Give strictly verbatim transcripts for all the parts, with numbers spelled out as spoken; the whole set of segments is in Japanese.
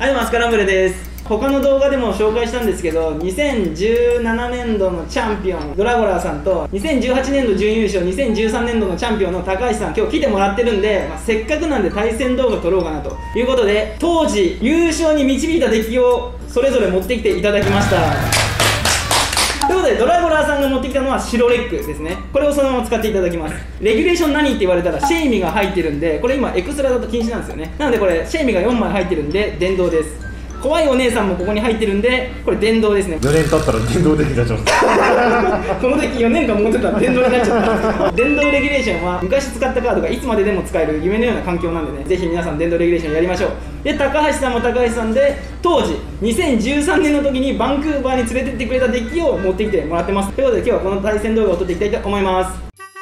はい、マスカランブルです。他の動画でも紹介したんですけど、にせんじゅうななねんどのチャンピオンドラゴラーさんとにせんじゅうはちねんど準優勝にせんじゅうさんねんどのチャンピオンの高橋さん、今日来てもらってるんで、まあ、せっかくなんで対戦動画撮ろうかなということで、当時優勝に導いた敵をそれぞれ持ってきていただきました。ということで、ドラゴラーさんが持ってきたのは白レックですね。これをそのまま使っていただきます。レギュレーション何って言われたらシェイミが入ってるんで、これ今エクストラだと禁止なんですよね。なのでこれシェイミがよんまい入ってるんで電動です。怖いお姉さんもここに入ってるんで、これ電動ですね。 よねん経ったら電動できになっちゃうこの時よねんかん持ってたら電動になっちゃった電動レギュレーションは昔使ったカードがいつまででも使える夢のような環境なんでね、ぜひ皆さん電動レギュレーションやりましょう。で、高橋さんも高橋さんで、当時にせんじゅうさんねんの時にバンクーバーに連れてってくれたデッキを持ってきてもらってます。ということで今日はこの対戦動画を撮っていきたいと思います。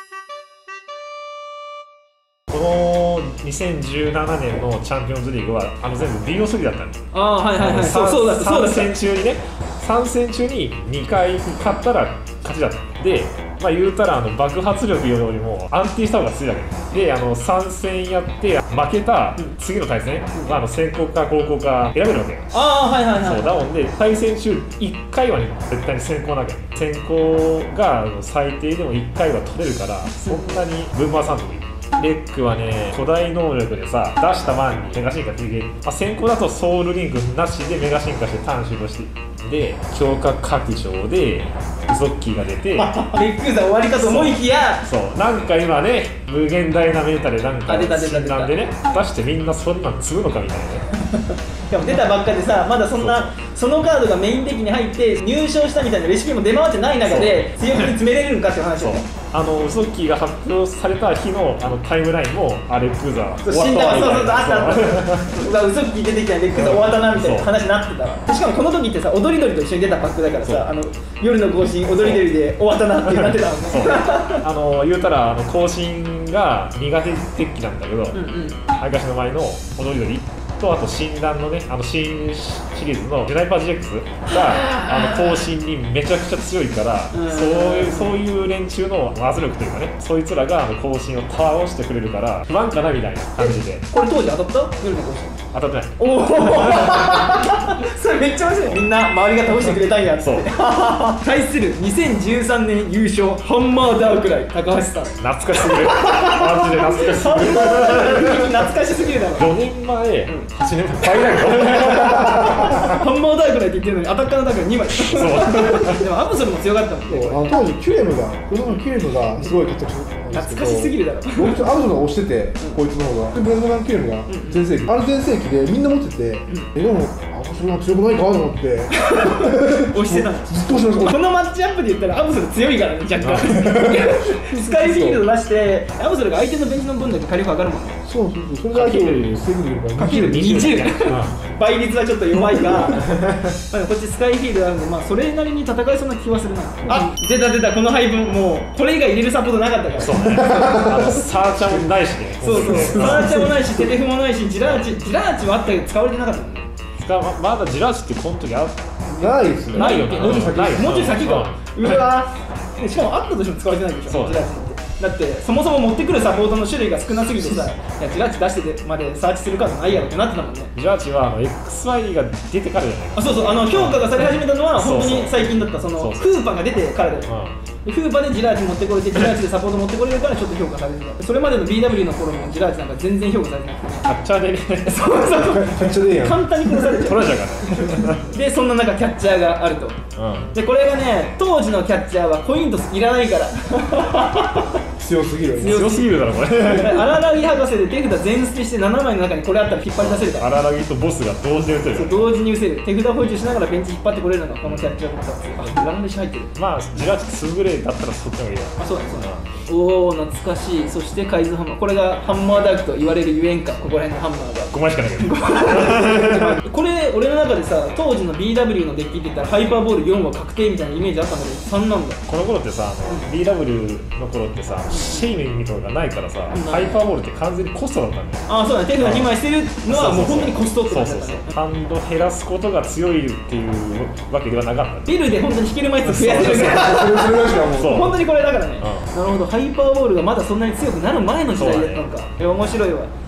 このにせんじゅうななねんのチャンピオンズリーグはあの全部 ビーオースリー だったんです。 ああ、はいはいはい、そうそうだったそうだった。 さん戦中にね、さん戦中ににかい勝ったら勝ちだった。で、まあ言うたらあの爆発力よりも安定した方が強いわけで、あのさん戦やって負けた次の対戦はあの先攻か後攻か選べるわけ。 ああ、はいはいはい。 そうだもんで、対戦中いっかいはね絶対に先行なわけ。先行が最低でもいっかいは取れるから、そんなに分回さんでもいい。レックはね、古代能力でさ、出した前にメガ進化できる。まあ、先行だとソウルリンクなしでメガ進化してターン終了して、で強化拡張でウソッキーが出てレックーザ終わりかと思いきや、 そうなんか今ね、無限大なメータでなんか出た出た出たなんでね、出してみんなそんなん積むのかみたいなねでも出たばっかでさ、まだそんなそのカードがメインデッキに入って入賞したみたいなレシピも出回ってない中で強気に詰めれるのかっていう話をね。 あのウソッキーが発表された日のあのタイムラインもあレックーザー死んだわ、そうそうそう、あったあったウソッキー出てきたらレックーザー終わったなみたいな話になってたわ。しかもこの時ってさ、踊り鳥と一緒に出たパックだからさ、あの夜の更新踊り鳥で終わったなってなってたもんね。あの言うたらあの更新が苦手デッキなんだけど、相しの前の踊り鳥と、あと診断のね、あの新シリーズのジュナイパー ジーエックス があの更新にめちゃくちゃ強いから、そういうそういう連中の圧力というかね、そいつらがあの更新を倒してくれるから不安かなみたいな感じで。 これ当時当たった？夜の更新当たってない。 おおそれめっちゃ面白い。みんな周りが倒してくれたんやっつって対するにせんじゅうさんねん優勝ハンマーダークライ高橋さん、 懐かしすぎるマジで懐かしすぎる懐かしすぎるだろ。 よねんまえ、はちねんまえ倍だよハンマーダークライって言ってるのにアタッカーのダークライにまいそうでもアブソルも強かったもんね。 あの当時キュレムがこのキュレムがすごい活躍してたんですけど、 懐かしすぎるだろ。 僕ちょっとアブソルが押してて、こいつの方がでブランドマンキュレムが全盛期、あの全盛期でみんな持ってて、えでもアブソルは強くないかと思って押してたの。 ずっと押してました。 このマッチアップで言ったらアブソル強いからね、若干スカイフィールド出してアブソルが相手のベンチの分だけ火力上がるもんね。 そうそうそう、それが相手を防ぐできるからかけるにじゅう倍率はちょっと弱いがまあこっちスカイフィールドあるんで、まあそれなりに戦えそうな気はするな。あ、出た出た、この配分もうこれ以外入れるサポートなかったから。 そうね、あのサーチャーもないしね。 そうそう、サーチャーもないしテレフもないし、ジラーチジラーチはあったけど使われてなかったもんね。 まだジラーチってこの時あないですね。 ないよね。 もうちょい先、もうちょい先か。うわー、しかもあったとしても使われてないでしょ、ジラーチって。だってそもそも持ってくるサポートの種類が少なすぎてさ、いやジラーチ出しててまでサーチするカードないやろってなってたもんね。 ジラーチはあの エックスワイ が出てからじゃない。 あ、そうそう、あの評価がされ始めたのは本当に最近だった。そのフーパが出てからだよ。フーパでジラーチ持ってこれて、ジラーチでサポート持ってこれるからちょっと評価されてた。それまでの ビーダブリュー の頃もジラーチなんか全然評価されてなくて、 キャッチャーでねそうそうそうキャッチャーでいいやん。 簡単に殺されちゃう。 取られちゃうからねでそんな中キャッチャーがあると。でこれがね、当時のキャッチャーはコイントスいらないから強すぎる。 強すぎるだろこれ荒らぎ博士で手札全捨てしてななまいの中にこれあったら引っ張り出せるから。 荒らぎとボスが同時で打てる。 そう、同時に打てる。手札補充しながらベンチ引っ張ってこれるのがこのキャッチャーの方。あ、ランドシ入ってる。 まあジラーチ優れだったらそっちの方がいいや。 あ、そうだそうだ。おお、懐かしい。そしてカイズハンマー、これがハンマーダークと言われるゆえんか、ここら辺のハンマーがごまいしかないけどこれ俺の中でさ、当時の ビーダブリュー のデッキって言ったらハイパーボールよんは確定みたいなイメージあったんだけどさんなんだ。 この頃ってさ、あの ビーダブリュー の頃ってさ、シェイミンとかがないからさ、ハイパーボールって完全にコストだったんだよ。 ああ、そうだね。手札にまい捨てるのはもう本当にコストって感じだったね。 ハンド減らすことが強いっていうわけではなかった。 ビルで本当に引ける枚数増やせるから本当にこれだからね。なるほど、ハイパーボールがまだそんなに強くなる前の時代だったのか。面白いわ。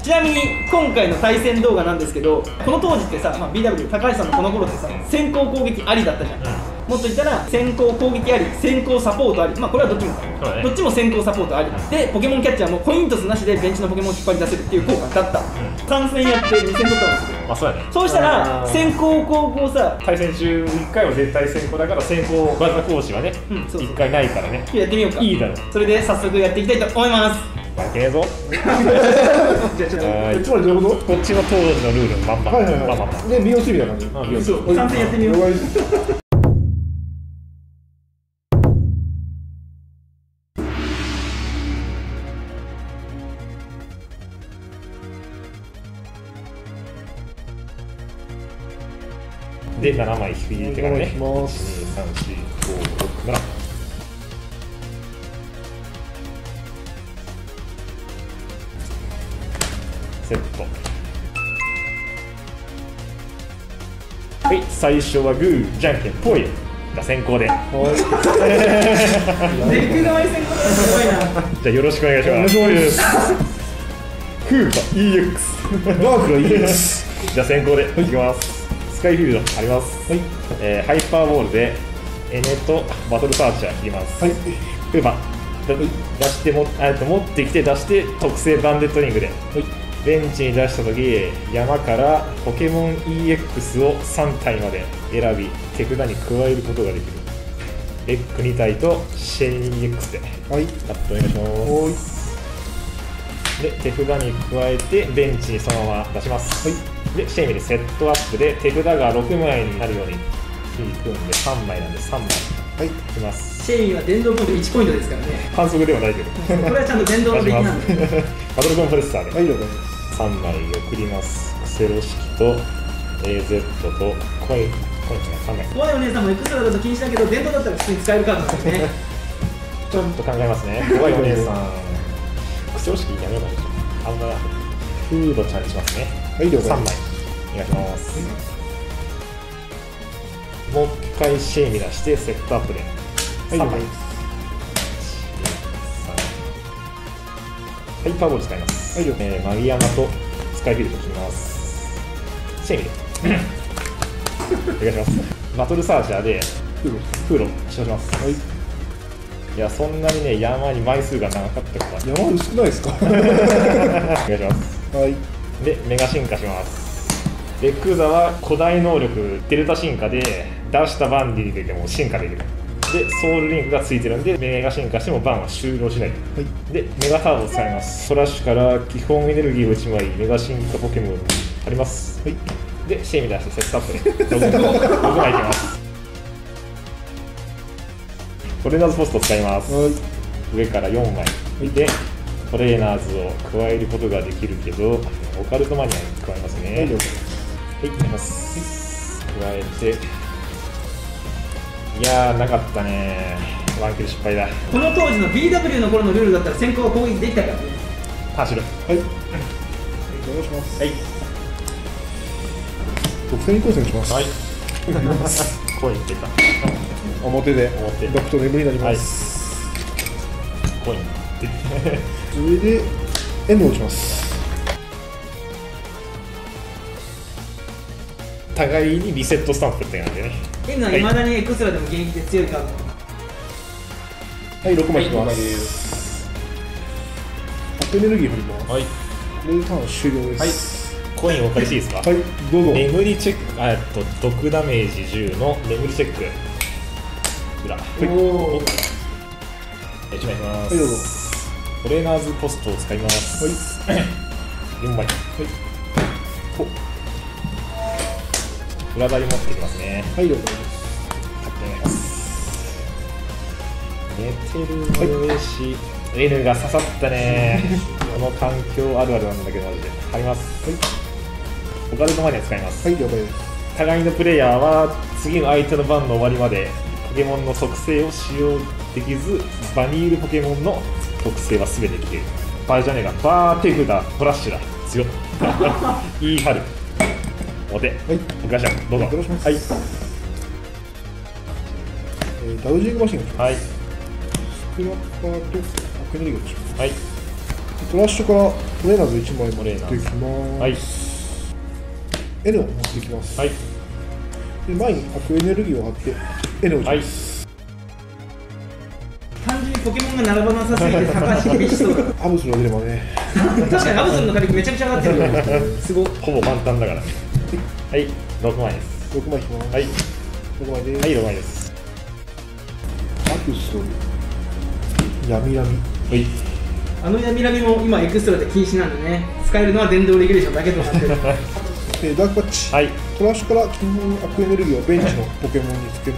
ちなみに今回の対戦動画なんですけど、この当時ってさ、まあ、ビーダブリュー 高橋さんのこの頃ってさ、先行攻撃ありだったじゃん、うん、もっと言ったら先行攻撃あり、先行サポートあり、まあこれはどっちもか、ね、どっちも先行サポートありで、ポケモンキャッチャーもコイントスなしでベンチのポケモンを引っ張り出せるっていう効果だった、うん、さん戦やってに戦取ったんですよ。 あ、そうやね。 そうしたら先行後攻さ、 対戦中いっかいは絶対先行だから、先行技講師はね、うん、そうそういっかいないからね。 やってみようか。 いいだろう。 それで早速やっていきたいと思います。 負けねえぞ。 じゃあちょっとつまりどういうこと？ こっちの当時のルールのまんま。 はいはいはい。 まんまで、ビオシーみたいな感じ。 あ、ビオシー。 さん戦やってみよう。 で、ななまい引き入れてからね。 いきます。 に、さん、よん、ご、ろく、なな。セット。はい、最初はグー、じゃんけんぽいが先行で。 デック側に先行だ。すごいな。 じゃあよろしくお願いします。 お願いします。 フーパ イーエックス。 ダークが イーエックス。 じゃあ先行でいきます。スカイフィールドあります。はい。えー、ハイパーボールでエネとバトルサーチャー切ります。はい。フーパ出してもあと持ってきて出して特製バンデットリングで。はい。ベンチに出したとき、山からポケモン イーエックス をさん体まで選び、手札に加えることができる。レックに体とシェイ イーエックス で、はい、カットお願いします。で、手札に加えて、ベンチにそのまま出します。はい、で、シェイミでセットアップで、手札がろくまいになるように引くんで、さんまいなんでさんまい。はい、いきます。 シェイミは電動ポイントいちポイントですからね。 反則ではないけど。 これはちゃんと電動的なんで。 バトルコンプレッサーで。 はい、了解です。 さんまい送ります。クセロ式と エーゼット とコイン、コインさんまい。 怖いお姉さんもエクストラだと気にしたけど、電動だったら普通に使えるカードですね。 ちょっと考えますね。怖いお姉さん、クセロ式やめようかな。あんなフードちゃんにしますね。 はい、了解です。さんまいお願いします。もう一回シェイミ出してセットアップでさんまい。ハイパーボール使います。はい、えー、マギヤマとスカイフィールド切ります。シェイミでお願いします。バトルサーチャーでフーロ使用します。はい。いや、そんなにね、山に枚数が長かったから。 山少ないですか？お願いします。はい。で、メガ進化します。レックザは古代能力デルタ進化で出したバンディでも進化できる。で、ソウルリンクがついてるんで、メガ進化してもバンは終了しない。はい、で、メガターボを使います。トラッシュから基本エネルギーをいちまい、メガ進化ポケモンあります。はい、で、シェイミ出してセットアップでろくまいいきます。トレーナーズポスト使います。はい、上からよんまい。で、トレーナーズを加えることができるけど、オカルトマニアに加えますね。はい、はい、いきます。加えて、いやー、なかったねー。ワンキル失敗だ。 この当時の ビーダブリュー の頃のルールだったら先行は攻撃できたからね。 走る。 はい。お願いします。 はい。 特選にコインします。 はい。コイン出た。 表で表ドクト眠りになります。 はい、コイン上で N を打ちます。 互いにリセットスタンプって感じでね。 N はいまだにエクストラでも現役で強いカード。 はい、ろくまい引きます。 はい、 アップエネルギー振ります。はい、これでターン終了です。はい、 コインお借りしていいですか？ はい、どうぞ。 眠りチェック、あっと毒ダメージじゅうの眠りチェック裏。はい、おお、いちまいいきます。はい、どうぞ。トレーナーズポストを使います。はい、よんまい。はい、ほ裏張り持ってきますね。はい、了解です。買ってお願いします。寝てるのし、はい、N が刺さったねこの環境あるあるなんだけど、マジで貼ります。はい、オカルトマニア使います。はい、了解です。互いのプレイヤーは次の相手の番の終わりまでポケモンの属性を使用できず、バニールポケモンの特性は全て消える。バーじゃねえが、バー手札フラッシュだ。強っいい春表。はい、ガシャンどうぞ。よろしくお願いします。はい、 えー、ダウジングマシンをします。 はい、 スクラッパーとアクネリグをします。 はい、 トラッシュからトレーナーズいちまい持ってきます。 はい。 N を持ってきます。 はい。 で前に悪エネルギーを貼って N を打ちます。 単純にポケモンが並ばなさすぎて高橋厳しそうアブスの出ればね。 確かにアブスルの火力めちゃくちゃ上がってるよすごっ。 ほぼ簡単だから。はい、ろくまいです。 ろくまい引きます。 はい、 ろくまいです。 はい、ろくまいです。 アクス闇闇。 はい。 あの闇闇も今エクストラで禁止なんでね、使えるのは電動レギュレーションだけとなってるえダークパッチ、 はい、 トラッシュから基本悪エネルギーをベンチのポケモンにつけます。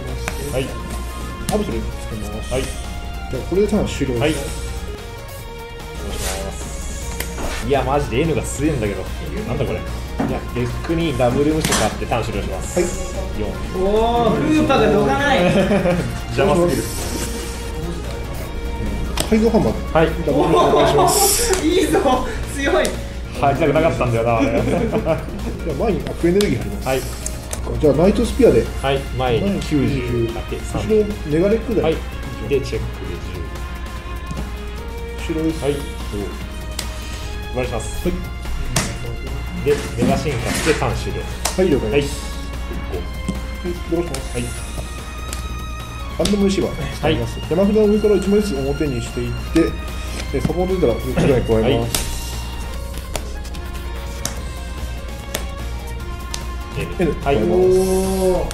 はい、 アブソルにつけます。 はい、 じゃあこれでターン終了です。 はい、お願いします。いやマジで N が強いんだけど、なんだこれ。いやデックにダブル無視買ってターン終了します。はい、よん。 おおフーパがどかない邪魔すぎる。 改造ハンマー、 はい、 ダブル無視お願いします。 いいぞ強い。 入りたくなかったんだよな。 じゃあ前に悪エネルギー貼ります。 はい。 じゃあナイトスピアで、 はい、前にきゅうじゅうだけ、 後ろネガレックで、 はい、でチェックでじゅう。 後ろです。 はい、お願いします。 はい。 でメガ進化してターン終了。 はい了解はい。 です。はい、どうします。 はい。 ランダムレシーバー使います。山札を上からいちまいずつ表にしていって、サポート出たらよっつぐらい加えます。N、 はい、 お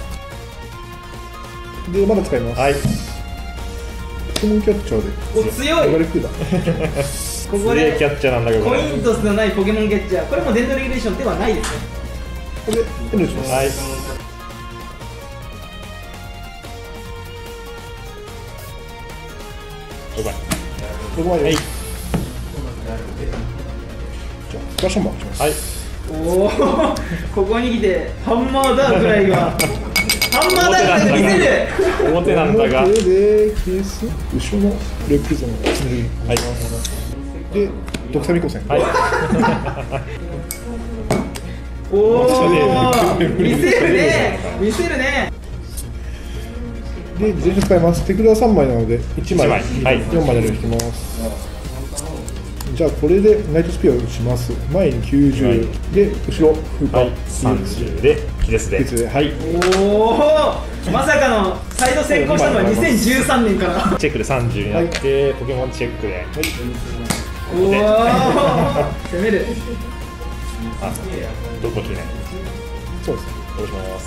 でまだ使います。 はい。 ポケモンキャッチャーで。 お強い。 ネガレックだ。 ここでキャッチャーなんだけど。 コイントスのないポケモンキャッチャー、これも電動レギュレーションではないですね。 これで N します。 はい。了解。 ろくまいです。 はい。 じゃあフラッシュハンマーします。 はい。 おおここに来てハンマーダークライがハンマーダークで見せる。 表なんだが。 表で消す。後ろのレックゾーンをつなぎ。 はい。 で毒サミ光線。 はい。 おお見せるね見せるね。 で全種使います。手札さんまいなのでいちまい、 いちまい、はい、 よんまいで引きます。じゃあこれでナイトスピアを打ちます。前にきゅうじゅう、はい、で後ろフーパー、 はい、さんじゅうでキレスで。 ではい。 おおまさかのサイド先行したのはにせんじゅうさんねんから。 チェックでさんじゅうになって、はい、ポケモンチェックで。はい、 おお攻める。 あ、どこ決めない。 そうですね。 どうします。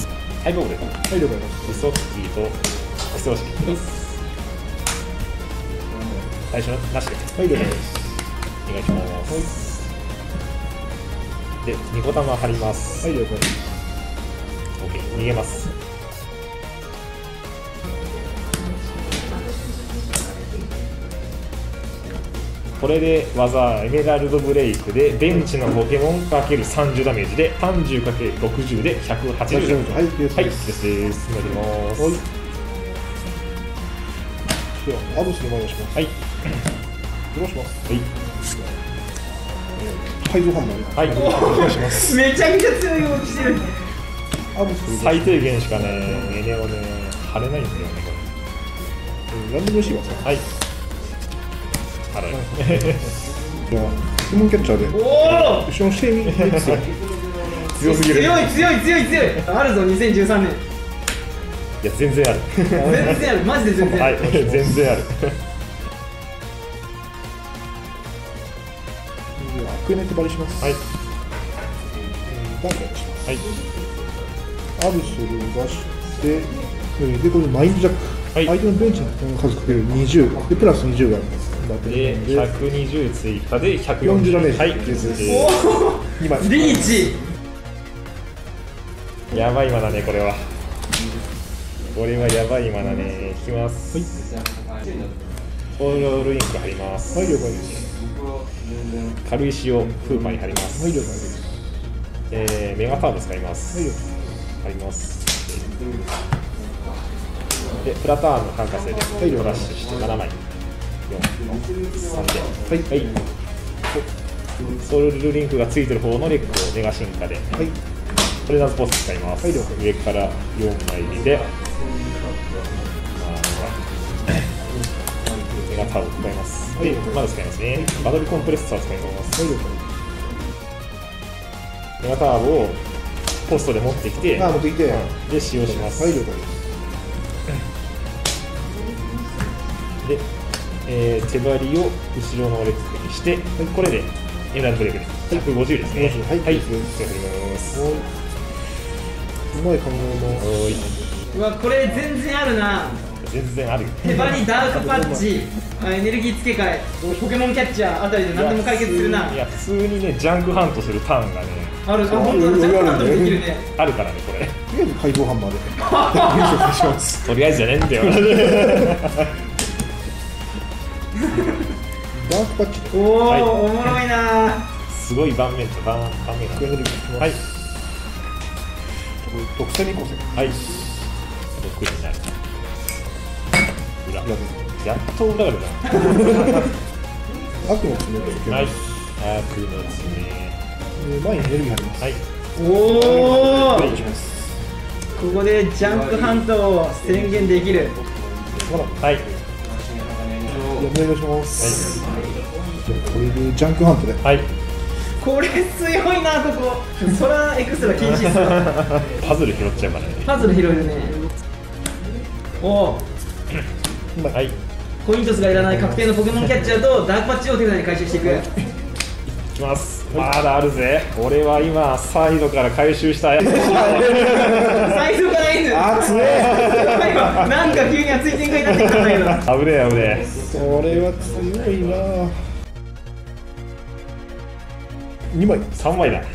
はい、僕です。 はい、了解です。 イソフキーと基礎式いきます。最初なしで。 はい、了解です。 お願いします。はい、で、ニコ玉貼ります。 はい、了解です。 オッケー、逃げます。これで技エメラルドブレイクでベンチのポケモン かけるさんじゅう ダメージで さんじゅうかけるろくじゅう でひゃくはちじゅう。 はい、です。 はい、ですです。乗ります。 はい。ではアブスに前出します。 はい。 どうします。 はい。 改造ハンマー。 はい。 お願いします。 めちゃくちゃ強い動きしてる。 アブス最低限しかねエネをね貼れないんだよねこれ。ランダムレシーバーさん。 はい。貼らない。 じゃあポケモンキャッチャーで。 おお。 後ろのシェイミーですよ。 強すぎる。 強い強い強い強い。あるぞにせんじゅうさんねん。 いや全然ある。 全然あるマジで全然ある。 はい全然ある。 アクエネってバリします。 はい。 ダークします。 はい。 アブソルを出して、でこれマインドジャック。 はい。 相手のベンチの数かけるにじゅうでプラスにじゅうがあります。 でひゃくにじゅう追加でひゃくよんじゅうよんじゅう。 ダメージ。 はい。 おお。 にまい。 リーチ。 やばいマナねこれは。これはやばいマナね。引きます。はい。オールインク貼ります。 はい了解です。 軽石をフーパーに貼ります。 はい了解です。 えー、メガターボ使います。 はい了貼ります。でプラターンの感化性でフラッシュしてななまい。よん、さんで。はい。はい。ソウルリンクがついてる方のレックをメガ進化で。はい。トレーナーズポーズ使います。はい、上からよんまいで。メガメガターボを使います。で、まだ使いますね。バトルコンプレッサーを使います。メガターボをポストで持ってきて、 あ、持ってきて、 で、使用します。 はい、了解で、えー、手張りを後ろのレックにして、これでエメラルドブレイクです。ひゃくごじゅうですね。 はい、 はい、 です。 使ってみます。 うまい考えの。 おい。 うわこれ全然あるな。 全然あるよ。 手張りダークパッチ、エネルギー付け替え、ポケモンキャッチャーあたりで何でも解決するな。 いや、普通にね、ジャンクハントするターンがね、 ある、あ、本当だ、ジャンプハントもできるね。 あるからね、これ。 とりあえず改造ハンマーで。紹介します。 とりあえずじゃねえんだよ。 ダークパッチ。 おお、 はい、 おもろいな。 すごい盤面と盤盤面エネルギーはい。 特選に行こうぜ。 はい。ろくになる。裏。 裏でやっと裏が出た。 悪の爪と。 はい。悪の爪。 前にエネルギー入ります。 はい。 おお。 お願いします。 ここでジャンプハントを宣言できる。 はい。 お願いします。これでジャンクハントで。 はい。 これ強いな、ここ。ソラエクストラ禁止っすよ。 パズル拾っちゃうからね。 パズル拾えるね。おお。 はい。 コイントスがいらない確定のポケモンキャッチャーとダークパッチを手札に回収していく。 いきます。まだあるぜ。俺は今サイドから回収したやつ。 サイドからいる。 熱い。 なんか急に熱い展開になってきたんだけど。 危ねえ危ねえ。 これは強いな。にまい。 さんまいだ。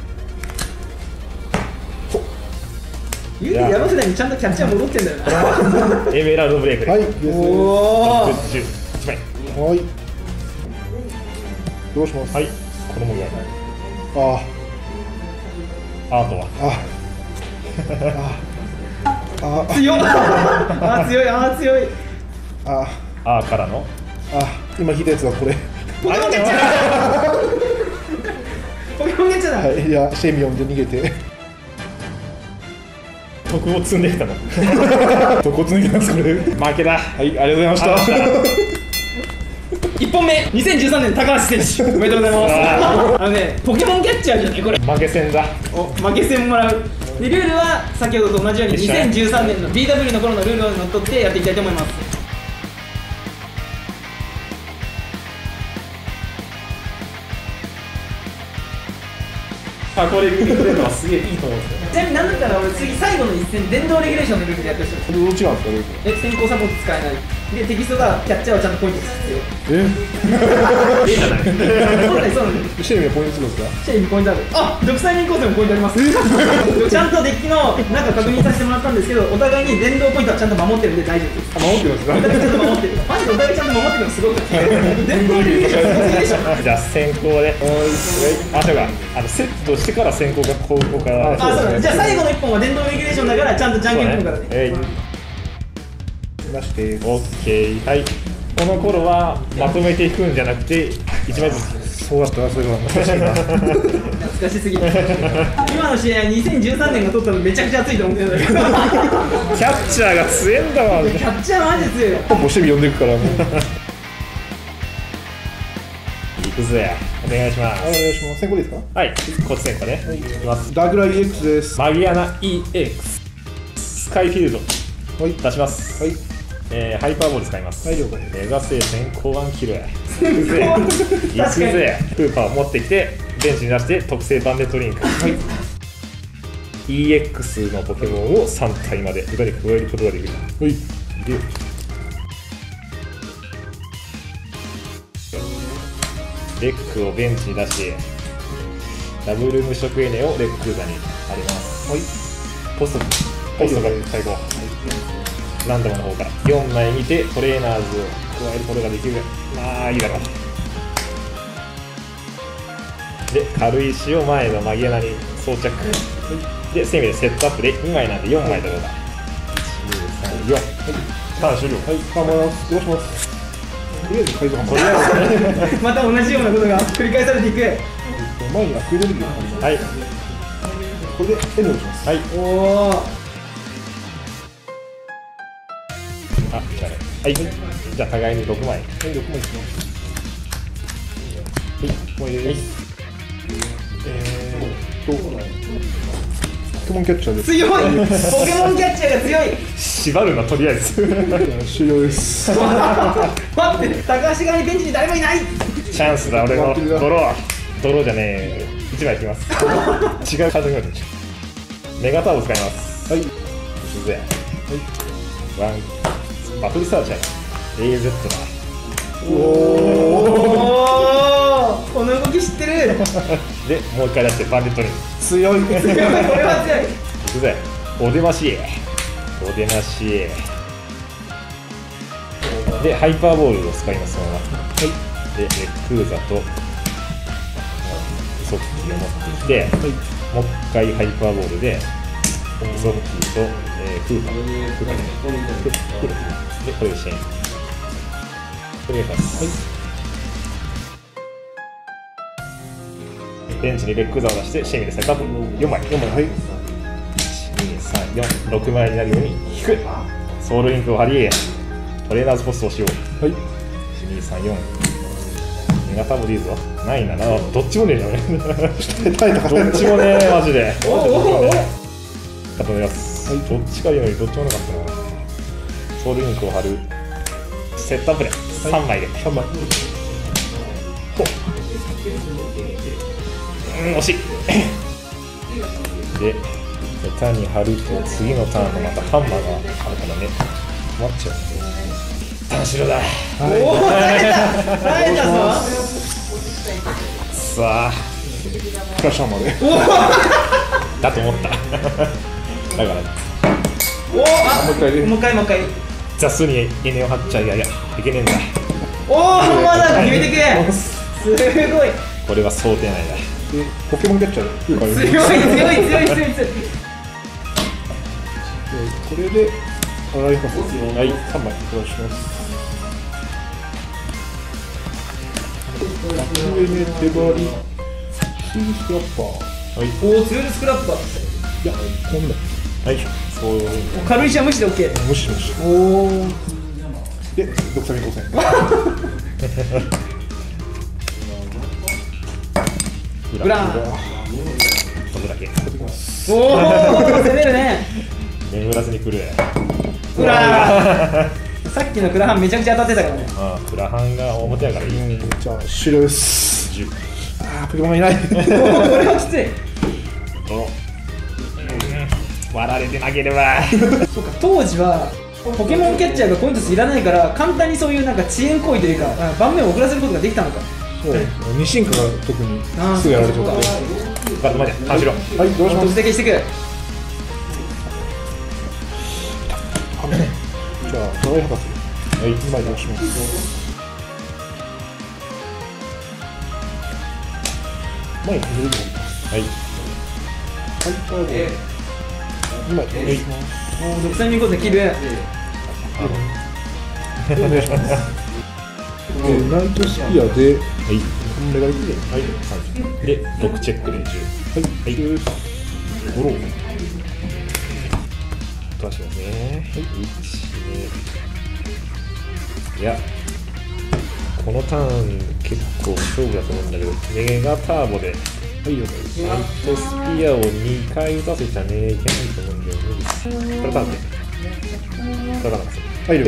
言うてやろう世代にちゃんとキャッチャー戻ってんだよな。 エメラルドブレイクで。 はい。 おお。 じゅういちまい。 はい。どうします。 はい。子供があアートは。 あ。あ。あ。 強い。あ、強い。あ、強い。 あ。 あーからの。 あ。今引いたやつはこれ。 ポケモンキャッチャー。ポケモンキャッチャーだ。 はい。いや、シェミオンで逃げて。 徳を積んできたの。 どこつ抜けますこれ。 負けだ。 はい、ありがとうございました。 いっぽんめ、にせんじゅうさんねん高橋選手、おめでとうございます。あのね、ポケモンキャッチャーじゃないこれ。 負け戦だ。 お、負け戦もらう。で、ルールは先ほどと同じようににせんじゅうさんねんの ビーダブリュー の頃のルールを乗っ取ってやっていきたいと思います。 あ、これ見てくれるのはすげえいいと思うんですよ。 ちなみになんだったら俺次最後の一戦電動レギュレーションのルールでやってほしい。 これどう違うんですか、ルール。 え、先行サポート使えない。で、テキストがキャッチャーはちゃんとポイント必要。 え。 いいじゃない。 そうだよ、そうなんだよ。 シェミはポイントするんですか。 シェイにポイントある。あ、独裁面構成もポイントあります。ちゃんとデッキの中確認させてもらったんですけど、お互いに電動ポイントはちゃんと守ってるんで大丈夫です。 あ、守ってますお互いちゃんと守ってる。マジでお互いちゃんと守ってるのすごくて。電動レギュレーションすごすぎでしょ。 じゃあ先行で。あ、そうか。あのセットしてから先行がこうから。 あ、そうだ。じゃあ最後の一本は電動レギュレーションだからちゃんとじゃんけん組むからね。 えい。 出して。 オッケー。はい。この頃はまとめていくんじゃなくて一枚ずつ。 そうだったな、それは懐かしいな。 懐かしすぎる。今の試合にせんじゅうさんねんが取ったのめちゃくちゃ熱いと思ってるんだけど。 キャッチャーが強えんだわ。 キャッチャーマジで強いよ。 ポンポンシェミ呼んでいくから。もう。 いくぜ。お願いします。 はい、お願いします。先行ですか。 はい。こっち先行ね。いきます。 ダークライ イーエックス です。 マギアナ イーエックス スカイフィールドはい。 出します。 はい。 えー、ハイパーボール使います。 はい、了解。 目指せ先行ワンキルや。行くぜ。行くぜ。クーパーを持ってきてベンチに出して特製バンデットリンク。はい。イーエックス のポケモンをさん体まで裏で加えることができる。 はい。 でレックをベンチに出してダブル無色エネをレック座にあります。 はい。 ポストポストが最後、ランダムの方からよんまい見てトレーナーズを加えることができる。まあいいだろう。で軽石を前のマギアナに装着、でセミでセットアップでにまいなんでよんまいだろうがいち、に、さん、よん。ターン終了。 はい。頑張ります。どうします。とりあえず改造ハンとりあえずまた同じようなことが繰り返されていく。 前にアクエネルギーを貼ります。 はい。 これでエンドにします。 はい。 おお。 あ、じゃあね。 はい、じゃあ互いにろくまい。 はい、ろくまいいきます。はい、もういいです。えーっと、ポケモンキャッチャーです。 強い。ポケモンキャッチャーが強い。 縛るな、とりあえず。 終了です。 待って、高橋側にベンチに誰もいない。 チャンスだ、俺のドロー。ドローじゃねえ、いちまい引きます。違う数になる。メガターボ使います。 はい。 いくぜ。はい。ワン。バトルサーチャー。エーゼット だ。 おお。 この動き知ってる。 で、もう一回出して、バンデットに。 強い。 これは強い。 いくぜ。お出まし。お出まし。で、ハイパーボールを使います。そのまま。はい。で、レックーザと。ソッキーを持ってきて、はい、もう一回ハイパーボールで、ソッキーと、えー、クーパー、クーパーで、で、これでシェイン。お願いします。はい、ベンチにレックーザを出して、シェインでセットアップよんまい。よんまい、はい。いち、に、さん、よん、ろくまいになるように引く。ソウルインクを貼り、トレーナーズポストをしよう。はい。いち、に、さん、よん。メガターボでいいぞ。ないな、な、どっちもねえじゃん。どっちもねえ、マジで。おおおお。かと思います。どっちかいうのにどっちもなかったな。ソウルインクを貼る。セットアップでさんまいで。さんまい。ほっ。うん、惜しい。で、ターンに貼ると次のターンのまたハンマーがあるからね。待っちゃう。ターンしろだ。 おお、耐えた。耐えたぞ。 さあ、 クラッシャーまで。 だと思った。だからおお、あ、もう一回もう一回もう一回雑数にエネを張っちゃいやいやいけねえんだ。 おお、ハンマーだ、決めてくれ。すごい。 これは想定内だ。 で、ポケモンキャッチャーで強い強い強い強い強い。 これで洗います。はい、さんまいお願いします。上で手張り、スイースクラッパー。 はい。 おお、強いスクラッパー。 いや、こんな。 はい。そう。 軽石は無視でオッケー。 無視無視。 おお。 で、ドクサミごせん。 ブラン。 飛ぶだけ。 おお、攻めるね。 眠らずに来る。 うらさっきのクラハンめちゃくちゃ当たってたからね。 ああ、クラハンが表やからいい。 じゃあ終了です。じゅう。ああ、ポケモンいない。これはきつい。 割られて投げるわ。 そうか、当時はポケモンキャッチャーがコイントスいらないから簡単にそういうなんか遅延行為というか盤面を遅らせることができたのか。 そう、二進化が特にすぐやられちゃった。 バットマジャン、しろ。 はい、どうします。 突撃してくる。 じゃあ、長井博士。はい、今移動します。前に入れる。はい。はい、これで。今移動します。 独占見事切る。 お願いします。ナイトスピアで、はい、メガリクで、 はい、で、ろくチェックでじゅう。 はい、はい、ドロー。 飛ばしますね。はい、いち、に。いや、このターン結構勝負だと思うんだけど、メガターボで、はい、ナイトスピアをにかい打たせちゃねいけないと思うんだよね。これターンで。これターンです。 はい、はい。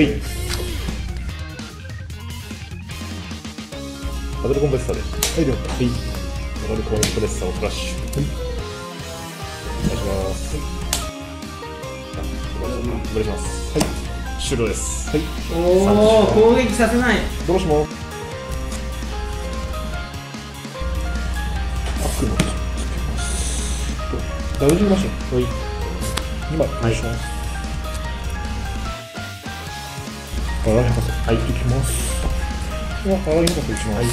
ダブルコンプレッサーで。 はい、では。はい。 ダブルコンプレッサーをフラッシュ。はい。お願いします。お願いします。はい。終了です。はい。 おお、攻撃させない。 どうします。アックのつけます。ダウジンマシン。はい。にまいお願いします。洗い博士。はい。いきます。洗い博士いきます。はい。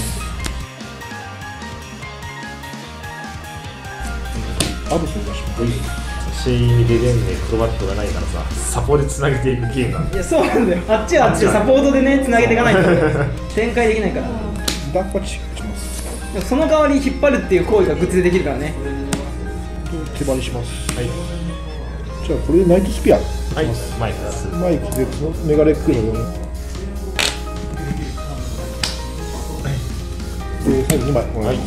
アドスを出します。 シェイミでレンネクロバットがないからさ、サポでつなげていくゲームなんだ。 いや、そうなんだよ。あっちはあっちでサポートでね、つなげていかないと展開できないから。 ダークパッチ打ちます。 でもその代わり引っ張るっていう行為がグッズでできるからね。 手張りします。 はい。 じゃあこれでナイトスピア。 はい。マイクです。 マイクでメガレックのように。 で最後にまいおはい願いし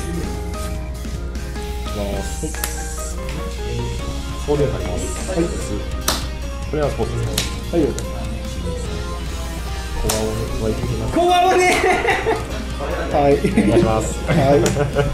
ますいきます送電になりますはいこれはスポーツですねはいどうぞ小顔を加えていきます小顔ねはいお願いしますはい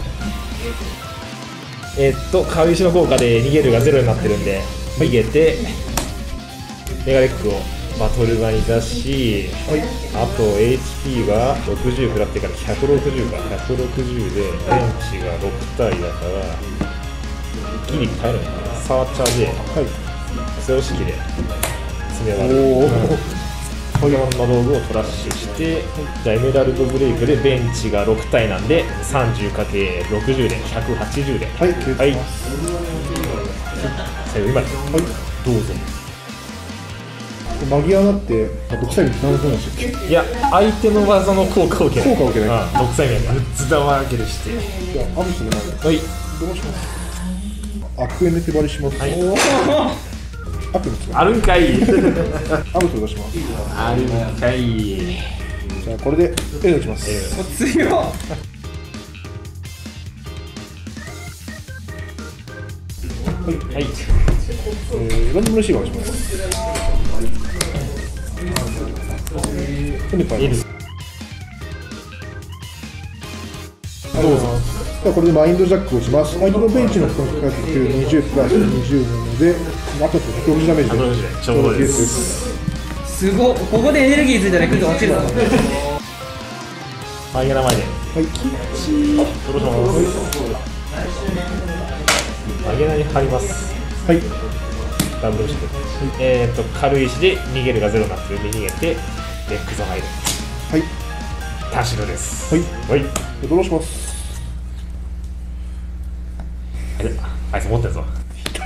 えっと軽石の効果で逃げるがゼロになってるんで逃げてメガレックをバトル場に出し、 はいあと エイチピー がろくじゅう食らってからひゃくろくじゅうかひゃくろくじゅうでベンチがろく体だからギリ耐えるのかなサーチャーではいゼロ式で詰め割るおおこういう道具をトラッシュしてじゃあエメラルドブレイクでベンチがろく体なんで さんじゅうかけるろくじゅう でひゃくはちじゅうではい、継続します。 最後今はい、 どうぞマギアナって、独裁に何分でしたっけ？ いや相手の技の効果を受けない効果を受けないうん独裁面グッズ玉上げるしてじゃあ、アブスの前はいどうしますアクエネ手張りします。 はいアクエネ使う。 あるんかいアブスを出します。 あるんかいじゃあ、これで A を打ちます。 お強っはい、 はいえー、ランダムレシーバーをします。これでパイ L どうぞ。じゃあこれでマインドジャックをします。相手のベンチの負荷がかかってにじゅうプラスにじゅうなので、あとひゃくろくじゅうダメージひゃくろくじゅうでちょうどですすごっここでエネルギーついたらクイズ落ちるぞマイゲナ前ではい、 どうしますマイゲナに貼りますはい、 ダブルしてえーっと軽い石で逃げるがゼロになってるんで逃げてレックゾ入るはい、 田代ですはい、 はいドローします。 あいつ持ってるぞポ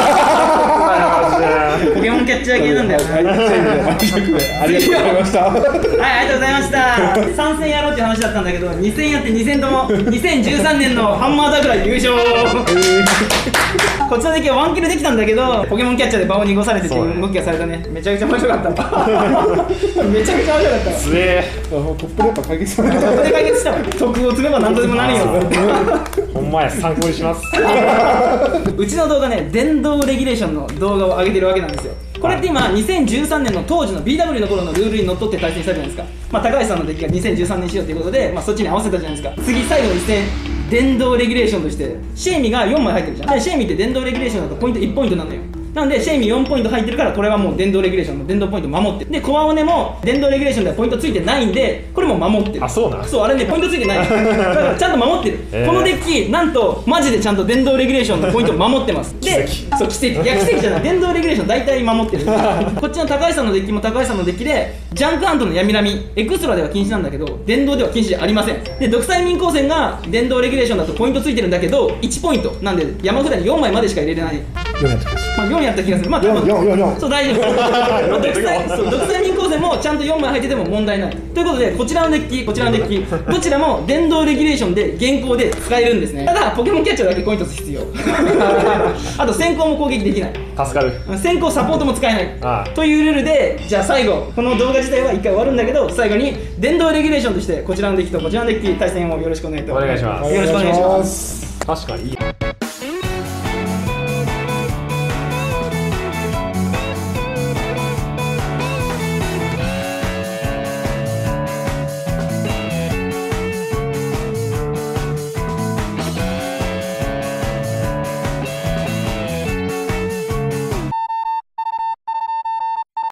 ケモンキャッチャー系なんだよなはい、ありがとうございました。 はい、ありがとうございました。さん戦やろうっていう話だったんだけど、に戦やってに戦ともにせんじゅうさんねんのハンマーダグラ優勝。こっちの時はワンキルできたんだけど、ポケモンキャッチャーで場を濁されてっていう動きがされたね。めちゃくちゃ面白かった。めちゃくちゃ面白かった。 つえあのトップでやっぱ解決された。 ここで解決したわ。徳を積めば何とでもなるよ。 ほんまや参考にしますうちの動画ね、電動レギュレーションの動画を上げてるわけなんですよ。これって今にせんじゅうさんねんの当時の ビーダブリュー の頃のルールにのっとって対戦したじゃないですか。まあ高橋さんのデッキがにせんじゅうさんねん仕様ということで、まあそっちに合わせたじゃないですか。次最後の一戦、電動レギュレーションとしてシェイミがよんまい入ってるじゃん。でシェイミって電動レギュレーションだとポイントいちポイントなのよ。なんでシェイミよんポイント入ってるからこれはもう電動レギュレーションの電動ポイント守ってる。でコアオネも電動レギュレーションではポイントついてないんでこれも守ってる。 あそうなんそうあれねポイントついてないだからちゃんと守ってる、 えーこのデッキなんとマジでちゃんと電動レギュレーションのポイントを守ってますで奇そう奇跡いや奇跡じゃない電動レギュレーション大体守ってるこっちの高橋さんのデッキも高橋さんのデッキでジャンクアントの闇波エクストラでは禁止なんだけど電動では禁止じゃありませんで独裁民光線が電動レギュレーションだとポイントついてるんだけどいちポイントなんで山札によんまいまでしか入れれないよんやった気がする。 まあ、よんやった気がする。まあ、多分よんよんよんそう大丈夫。独裁そう独裁民光線もちゃんとよんまい入ってても問題ない。ということでこちらのデッキ、こちらのデッキ、どちらも電動レギュレーションで現行で使えるんですね。ただポケモンキャッチャーだけコイントス必要。あと先行も攻撃できない。 助かる先行サポートも使えないああというルールでじゃあ最後この動画自体はいっかい終わるんだけど最後に電動レギュレーションとしてこちらのデッキとこちらのデッキ対戦をよろしくお願いします。 お願いしますよろしくお願いします。 確かにいい